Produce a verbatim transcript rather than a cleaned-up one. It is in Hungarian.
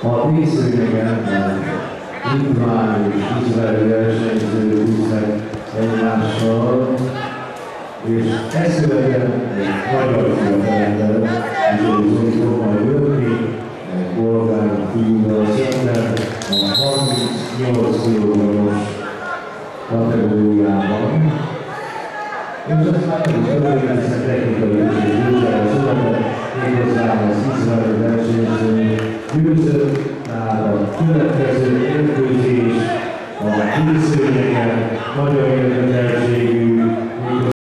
A díszőnyegen Litván és izraeli versenyzők küzdnek egymással, és ezt követően egy magyar fiatalember, úgyhogy Zoli fog majd jönni, egy bolgár fiúval szemben a harmincnyolc kilogramos kategóriában. És azt már nem is előbb, technikai és győzsel született, méghozzá az izraeli versenyző győzött, tehát a következő érkezés a díszőnyegen magyar érdekeltségű